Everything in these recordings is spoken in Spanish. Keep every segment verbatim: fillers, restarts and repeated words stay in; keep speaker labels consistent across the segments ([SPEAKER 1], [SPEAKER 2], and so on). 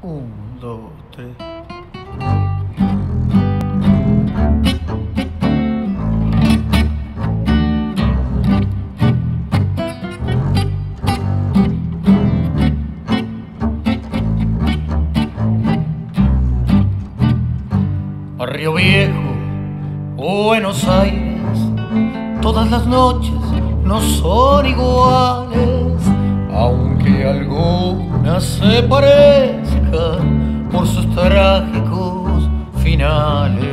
[SPEAKER 1] Un, dos, tres. Río Viejo, Buenos Aires, todas las noches no son iguales, aunque algunas se parezcan por sus trágicos finales.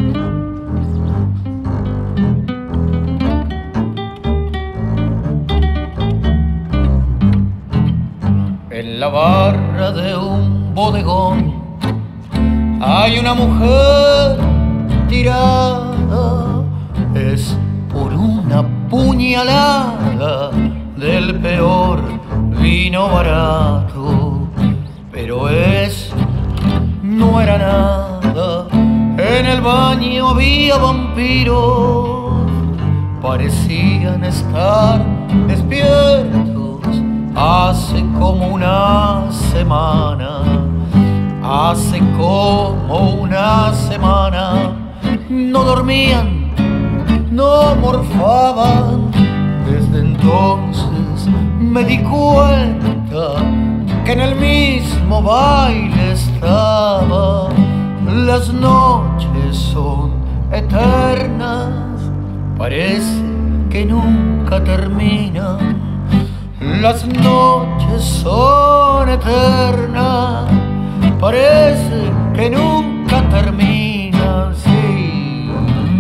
[SPEAKER 1] En la barra de un bodegón hay una mujer tirada, es por una puñalada del peor vino barato, pero eso no era nada. En el baño había vampiros, parecían estar despiertos hace como una semana. Hace como una semana no dormían, no morfaban. Desde entonces me di cuenta que en el mismo baile estaba. Las noches son eternas, parece que nunca terminan. Las noches son eternas, parece que nunca termina, sí.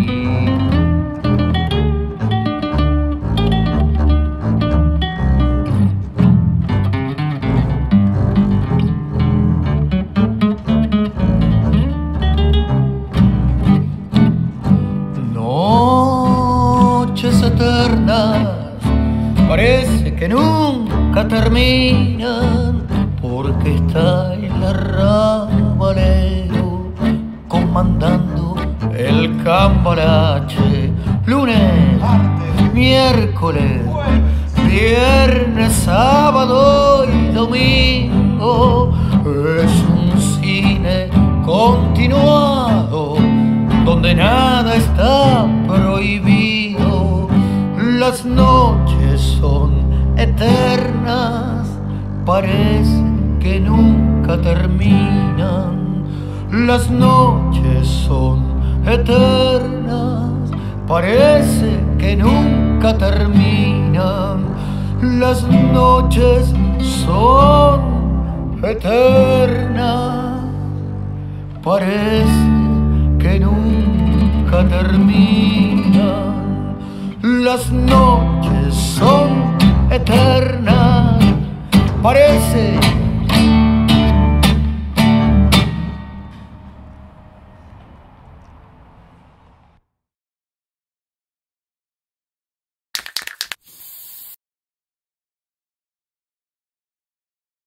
[SPEAKER 1] Noches eternas, parece que nunca terminan, porque está el arrabalero comandando el cambalache. Lunes, martes, miércoles, viernes, sábado y domingo. Es un cine continuado donde nada está prohibido. Las noches son eternas, parece que nunca terminan. Las noches son eternas, parece que nunca terminan. Las noches son eternas, parece que nunca terminan. Las noches son eternas, parece